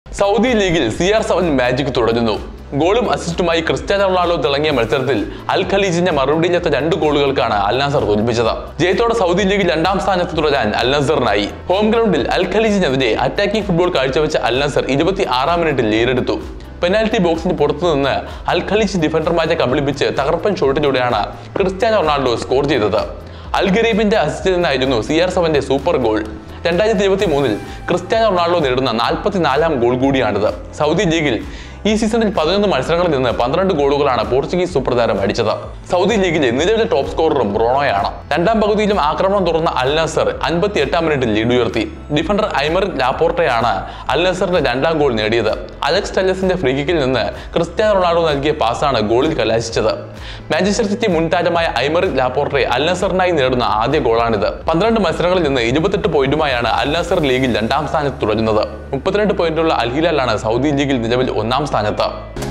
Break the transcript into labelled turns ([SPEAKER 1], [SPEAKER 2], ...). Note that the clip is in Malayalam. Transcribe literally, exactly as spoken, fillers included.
[SPEAKER 1] സൗദി ലീഗിൽ സി ആർ സെവൻ മാജിക് തുടരുന്നു. ഗോളും അസിസ്റ്റുമായി ക്രിസ്ത്യാനോ റൊണാൾഡോ തിളങ്ങിയ മത്സരത്തിൽ അൽ ഖലീജിന്റെ മറുപടിയില്ലാത്ത രണ്ട് ഗോളുകൾക്കാണ് അൽ നാസർ തോൽപ്പിച്ചത്. ജയത്തോടെ സൗദി ലീഗിൽ രണ്ടാം സ്ഥാനത്ത് തുടരാൻ അൽ നാസറിനായി. ഹോം ഗ്രൗണ്ടിൽ അൽ ഖലീജിനെതിരെ അറ്റാക്കിംഗ് ഫുട്ബോൾ കാഴ്ചവെച്ച അൽ നാസർ ഇരുപത്തി ആറാം മിനിറ്റിൽ ലീഡെടുത്തു. പെനാൽറ്റി ബോക്സിന് പുറത്തുനിന്ന് അൽ ഖലീജ് ഡിഫൻഡർമാരെ കബളിപ്പിച്ച് തകർപ്പൻ ഷോട്ടിലൂടെയാണ് ക്രിസ്ത്യാനോ റൊണാൾഡോ സ്കോർ ചെയ്തത്. അൽ ഗരീബിന്റെ അസിസ്റ്റിൽ നിന്നായിരുന്നു സി ആർ സെവന്റെ സൂപ്പർ ഗോൾ. രണ്ടായിരത്തി ഇരുപത്തി മൂന്നിൽ ക്രിസ്ത്യാനോ റൊണാൾഡോ നേടുന്ന നാൽപ്പത്തിനാലാം ഗോൾ കൂടിയാണിത്. സൗദി ലീഗിൽ ഈ സീസണിൽ പതിനൊന്ന് മത്സരങ്ങളിൽ നിന്ന് പന്ത്രണ്ട് ഗോളുകളാണ് പോർച്ചുഗീസ് സൂപ്പർ താരം അടിച്ചത്. സൗദി ലീഗിലെ നിലവിലെ ടോപ്പ് സ്കോററും റോണോയാണ്. രണ്ടാം പകുതിയിലും ആക്രമണം തുറന്ന അൽ നാസർ അൻപത്തി എട്ടാം മിനിറ്റിൽ ലീഡ് ഉയർത്തി. ഡിഫൻഡർ ഐമറിക് ലാപ്പോർട്ടയാണ് അൽ നാസറിന്റെ രണ്ടാം ഗോൾ നേടിയത്. അലക്സ് ടെല്ലസിന്റെ ഫ്രീ കിക്കിൽ നിന്ന് ക്രിസ്ത്യാനോ റൊണാൾഡോ നൽകിയ പാസാണ് ഗോളിൽ കലാശിച്ചത്. മാഞ്ചസ്റ്റർ സിറ്റി മുൻ താരമായ ഐമറിക് ലാപ്പോർട്ടെ അൽ നാസറിനായി നേടുന്ന ആദ്യ ഗോളാണിത്. പന്ത്രണ്ട് മത്സരങ്ങളിൽ നിന്ന് ഇരുപത്തെട്ട് പോയിന്റുമായാണ് അൽ നാസർ ലീഗിൽ രണ്ടാം സ്ഥാനത്ത് തുടരുന്നത്. മുപ്പത്തിരണ്ട് പോയിന്റുള്ള അൽ ഹിലാലാണ് സൗദി ലീഗിൽ നിലവിൽ ഒന്നാം സ്ഥാനത്ത്.